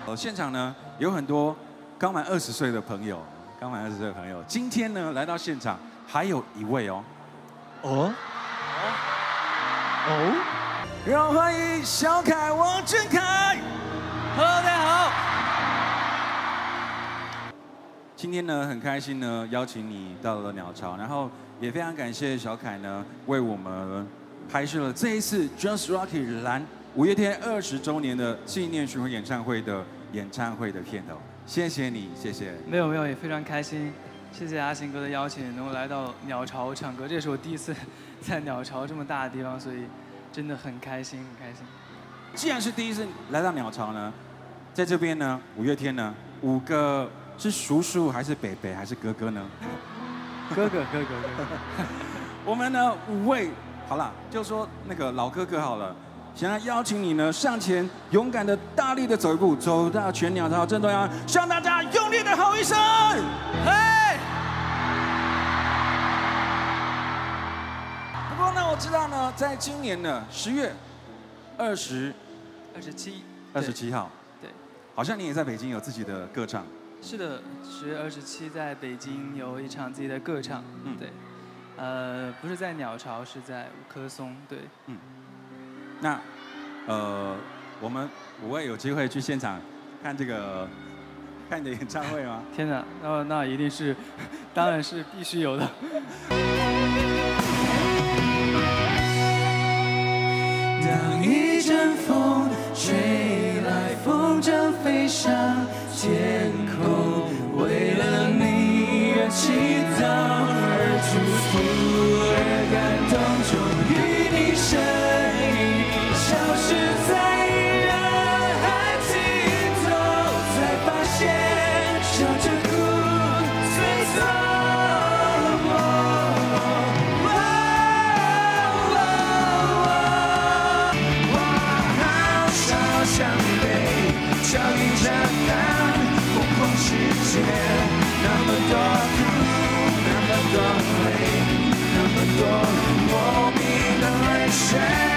现场呢有很多刚满20岁的朋友，今天呢来到现场还有一位哦。让我们欢迎小凯王俊凯。Hello， 大家好。今天呢很开心呢邀请你到了鸟巢，然后也非常感谢小凯呢为我们拍摄了这一次 Just Rocky 蓝5月天20周年的纪念巡回演唱会的片头。谢谢你，谢谢。 没有，也非常开心。谢谢阿信哥的邀请，能够来到鸟巢唱歌，这也是我第一次在鸟巢这么大的地方，所以真的很开心，很开心。 既然是第一次来到鸟巢呢，在这边呢，5月天呢，5个是叔叔还是伯伯还是哥哥呢？ 哥哥。 我们呢5位，好啦，就说那个老哥哥好了。想要邀请你呢上前，勇敢的、大力的走一步，走到全鸟巢正中央，向大家用力的吼一声，嘿！不过呢，我知道呢，在今年呢10月27号， 对， 好像你也在北京有自己的歌唱。 是的，10月27在北京有一场自己的歌唱，对，不是在鸟巢，是在五棵松，对， 那，我们5位有机会去现场看你的演唱会吗？ 天哪，那一定是，当然是必须有的。 当一阵风吹来，风筝飞上天空，为了你而祈祷，而祝福，而感动，终于你身影消失在人海尽头，才发现笑着哭最痛。我好想被交易着看，疯狂世界那么多苦，那么多泪，那么多莫名的泪水。